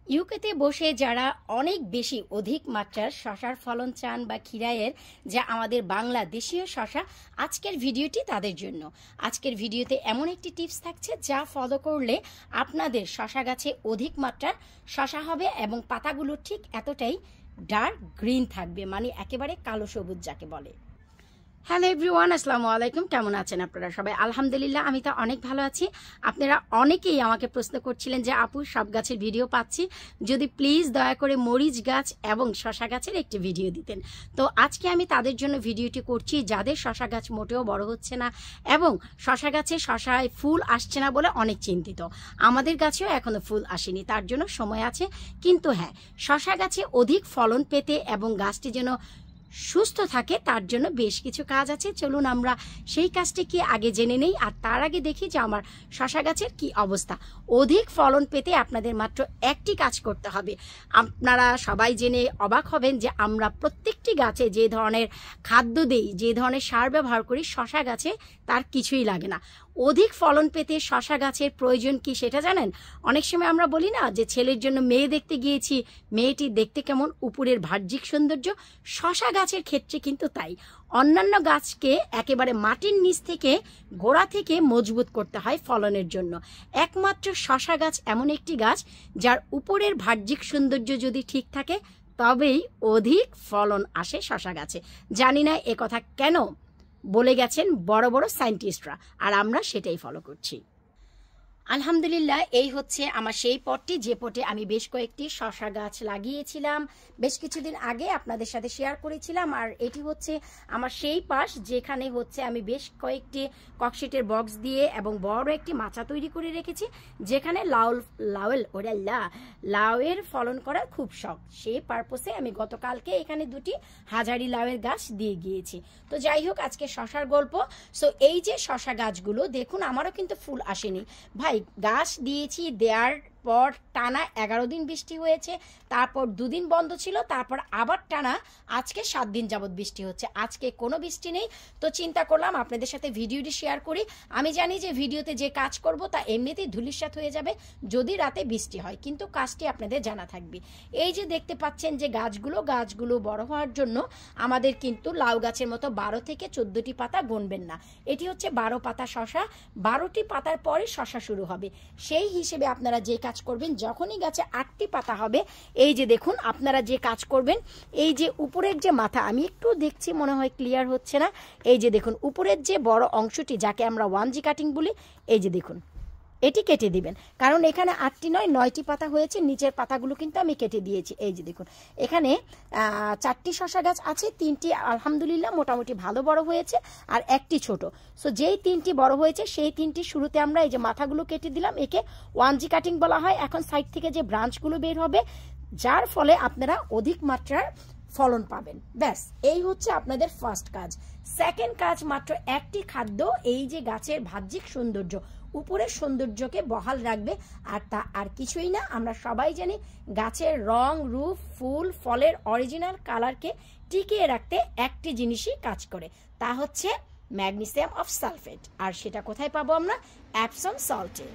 ইউকেতে বসে যারা অনেক বেশি অধিক মাত্রার শশার ফলন চান বা খিরায়ের যা আমাদের বাংলাদেশীয় শশা, আজকের ভিডিওটি তাদের জন্য। আজকের ভিডিওতে এমন একটি টিপস থাকছে যা ফলো করলে আপনাদের শশা গাছে অধিক মাত্রার শশা হবে এবং পাতাগুলো ঠিক এতটাই ডার্ক গ্রিন থাকবে, মানে একেবারে কালো সবুজ যাকে বলে। হ্যালো এভরিওয়ান, আসসালামু আলাইকুম। কেমন আছেন আপনারা সবাই? আলহামদুলিল্লাহ, আমি তো অনেক ভালো আছি। আপনারা অনেকেই আমাকে প্রশ্ন করছিলেন যে আপু সব গাছের ভিডিও পাচ্ছি, যদি প্লিজ দয়া করে মরিচ গাছ এবং শশা গাছের একটি ভিডিও দিতেন। তো আজকে আমি তাদের জন্য ভিডিওটি করছি যাদের শশা গাছ মোটেও বড় হচ্ছে না এবং শশা গাছে শশায় ফুল আসছে না বলে অনেক চিন্তিত। আমাদের গাছেও এখনো ফুল আসেনি, তার জন্য সময় আছে। কিন্তু হ্যাঁ, শশা গাছে অধিক ফলন পেতে এবং গাছটি যেন সুস্থ থাকে তার জন্য বেশ কিছু কাজ আছে। চলুন আমরা সেই কাজটি কি আগে জেনে নেই, আর তার আগে দেখি যে আমার শশা গাছের কি অবস্থা। অধিক ফলন পেতে আপনাদের মাত্র একটি কাজ করতে হবে। আপনারা সবাই জেনে অবাক হবেন যে আমরা প্রত্যেকটি গাছে যে ধরনের খাদ্য দেই, যে ধরনের সার ব্যবহার করি, শশা গাছে তার কিছুই লাগে না। অধিক ফলন পেতে শশা গাছের প্রয়োজন কি সেটা জানেন? অনেক সময় আমরা বলি না যে ছেলের জন্য মেয়ে দেখতে গিয়েছি, মেয়েটি দেখতে কেমন, উপরের বাহ্যিক সৌন্দর্য। শশা গাছের ক্ষেত্রে কিন্তু তাই। অন্যান্য গাছকে একেবারে মাটির নিচ থেকে, গোড়া থেকে মজবুত করতে হয় ফলনের জন্য। একমাত্র শশা গাছ এমন একটি গাছ যার উপরের বাহ্যিক সৌন্দর্য যদি ঠিক থাকে তবেই অধিক ফলন আসে শশা গাছে। জানি না এ কথা কেন বলে গেছেন বড় বড় সায়েন্টিস্টরা, আর আমরা সেটাই ফলো করছি। আলহামদুলিল্লাহ, এই হচ্ছে আমার সেই পটটি, যে পটে আমি বেশ কয়েকটি শশা গাছ লাগিয়েছিলাম বেশ কিছুদিন আগে আপনাদের সাথে শেয়ার করেছিলাম। আর এটি হচ্ছে আমার সেই পাশ যেখানে হচ্ছে আমি বেশ কয়েকটি ককশিটের বক্স দিয়ে এবং বড় একটি মাচা তৈরি করে রেখেছি, যেখানে লাউয়ের ফলন করার খুব শখ। সেই পারপোসে আমি গতকালকে এখানে দুটি হাজারি লাউয়ের গাছ দিয়ে গিয়েছি। তো যাই হোক, আজকে শশার গল্প। সো এই যে শশা গাছগুলো দেখুন, আমারও কিন্তু ফুল আসেনি ভাই। গাছ দিয়েছি, দেওয়ার পর টানা 11 দিন বৃষ্টি হয়েছে, তারপর 2 দিন বন্ধ ছিল, তারপর আবার টানা আজকে 7 দিন যাবৎ বৃষ্টি হচ্ছে। আজকে কোনো বৃষ্টি নেই, তো চিন্তা করলাম আপনাদের সাথে ভিডিওটি শেয়ার করি। আমি জানি যে ভিডিওতে যে কাজ করব তা এমনিতেই ধুলিস্যাৎ হয়ে যাবে যদি রাতে বৃষ্টি হয়, কিন্তু কাজটি আপনাদের জানা থাকবে। এই যে দেখতে পাচ্ছেন যে গাছগুলো বড় হওয়ার জন্য আমাদের কিন্তু লাউ গাছের মতো 12 থেকে 14টি পাতা গুনবেন না। এটি হচ্ছে 12 পাতা শশা, 12টি পাতার পরে শশা শুরু হবে। সেই হিসেবে আপনারা যে কাজ করবেন, যখনই গাছে 8টি পাতা হবে, এই যে দেখুন আপনারা যে কাজ করবেন, এই যে উপরের যে মাথা, আমি একটু দেখছি মনে হয় ক্লিয়ার হচ্ছে না, এই যে দেখুন উপরের যে বড় অংশটি যাকে আমরা 1G কাটিং বলি, এই যে দেখুন এটি কেটে দিবেন, কারণ এখানে 8টি নয় 9টি পাতা হয়েছে। নিচের পাতাগুলো কিন্তু আমি কেটে দিয়েছি। এই যে দেখুন এখানে 4টি শশা গাছ আছে, 3টি আলহামদুলিল্লাহ মোটামুটি ভালো বড় হয়েছে আর একটি ছোট। সো যেই 3টি বড় হয়েছে সেই 3টি শুরুতে আমরা এই যে মাথাগুলো কেটে দিলাম, একে 1G কাটিং বলা হয়। এখন সাইড থেকে যে ব্রাঞ্চগুলো বের হবে, যার ফলে আপনারা অধিক মাত্রার ফলন পাবেন। ব্যাস, এই হচ্ছে আপনাদের ফার্স্ট কাজ। সেকেন্ড কাজ, মাত্র একটি খাদ্য এই যে গাছের বাহ্যিক সৌন্দর্য, উপরের সৌন্দর্যকে বহাল রাখবে, আর তা আর কিছুই না। আমরা সবাই জানি গাছের রং, রূপ, ফুল, ফলের অরিজিনাল কালারকে টিকিয়ে রাখতে একটি জিনিসই কাজ করে, তা হচ্ছে ম্যাগনেসিয়াম অফ সালফেট। আর সেটা কোথায় পাবো আমরা? অ্যাপসম সল্টে।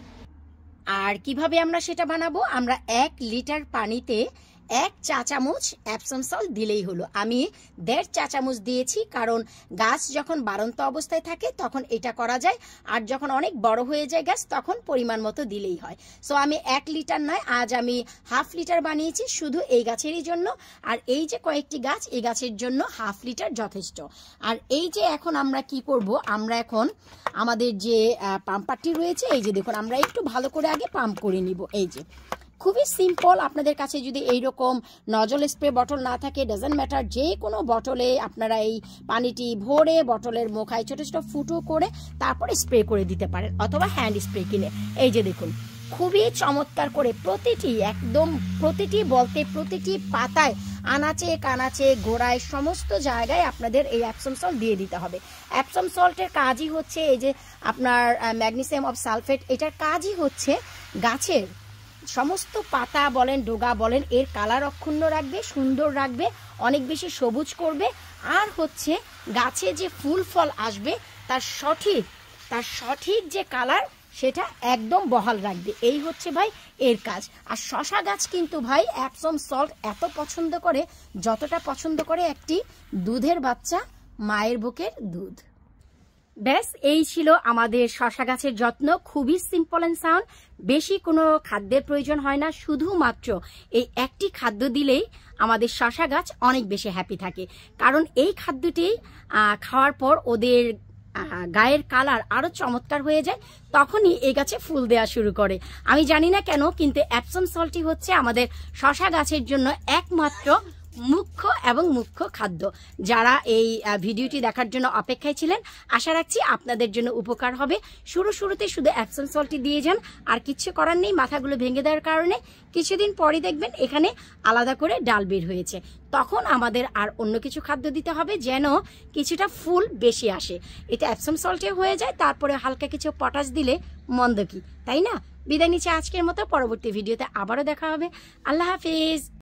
আর কিভাবে আমরা সেটা বানাবো? আমরা 1 লিটার পানিতে 1 চা চামচ অ্যাপসম সল্ট দিলেই হলো। আমি 1.5 চা চামচ দিয়েছি, কারণ গাছ যখন বাড়ন্ত অবস্থায় থাকে তখন এটা করা যায়, আর যখন অনেক বড় হয়ে যায় গাছ তখন পরিমাণ মতো দিলেই হয়। সো আমি 1 লিটার নয়, আজ আমি 1/2 লিটার বানিয়েছি শুধু এই গাছেরই জন্য। আর এই যে কয়েকটি গাছ, এই গাছের জন্য 1/2 লিটার যথেষ্ট। আর এই যে এখন আমরা কি করব, আমরা এখন আমাদের যে পাম্পারটি রয়েছে, এই যে দেখুন আমরা একটু ভালো করে আগে পাম্প করে নিব। এই যে খুবই সিম্পল। আপনাদের কাছে যদি এইরকম নজল স্প্রে বটল না থাকে, ডাজন্ট ম্যাটার, যে কোনো বটলে আপনারা এই পানিটি ভরে বটলের মুখায় ছোটো ছোটো ফুটো করে তারপরে স্প্রে করে দিতে পারেন, অথবা হ্যান্ড স্প্রে কিনে। এই যে দেখুন খুবই চমৎকার করে প্রতিটি বলতে প্রতিটি পাতায়, আনাচে কানাচে গোড়ায় সমস্ত জায়গায় আপনাদের এই অ্যাপসম সল্ট দিয়ে দিতে হবে। অ্যাপসম সল্টের কাজই হচ্ছে এই যে আপনার ম্যাগনেসিয়াম অফ সালফেট, এটার কাজই হচ্ছে গাছের সমস্ত পাতা বলেন, ডোগা বলেন, এর কালার অক্ষুণ্ণ রাখবে, সুন্দর রাখবে, অনেক বেশি সবুজ করবে। আর হচ্ছে গাছে যে ফুল ফল আসবে তার সঠিক যে কালার সেটা একদম বহাল রাখবে। এই হচ্ছে ভাই এর কাজ। আর শশা গাছ কিন্তু ভাই অ্যাপসম সল্ট এত পছন্দ করে যতটা পছন্দ করে একটি দুধের বাচ্চা মায়ের বুকের দুধ। ব্যাস এই ছিল আমাদের শশা গাছের যত্ন। খুবই সিম্পল অ্যান্ড সাউন্ড, বেশি কোনো খাদ্যের প্রয়োজন হয় না, শুধুমাত্র এই একটি খাদ্য দিলেই আমাদের শশা গাছ অনেক বেশি হ্যাপি থাকে। কারণ এই খাদ্যটি খাওয়ার পর ওদের গায়ের কালার আরো চমৎকার হয়ে যায়, তখনই এই গাছে ফুল দেওয়া শুরু করে। আমি জানি না কেন, কিন্তু অ্যাপসম সল্টই হচ্ছে আমাদের শশা গাছের জন্য একমাত্র মুখ্য খাদ্য। যারা এই ভিডিওটি দেখার জন্য অপেক্ষায় ছিলেন, আশা রাখছি আপনাদের জন্য উপকার হবে। শুরুতে শুধু অ্যাপসম সল্টটি দিয়ে যান, আর কিচ্ছু করার নেই। মাথাগুলো ভেঙে দেওয়ার কারণে কিছুদিন পরে দেখবেন এখানে আলাদা করে ডাল বের হয়েছে, তখন আমাদের আর অন্য কিছু খাদ্য দিতে হবে যেন কিছুটা ফুল বেশি আসে। এটা অ্যাপসম সল্টে হয়ে যায়, তারপরে হালকা কিছু পটাশ দিলে মন্দ কি, তাই না? বিদায় নিচ্ছে আজকের মতো। পরবর্তী ভিডিওতে আবারও দেখা হবে। আল্লাহ হাফিজ।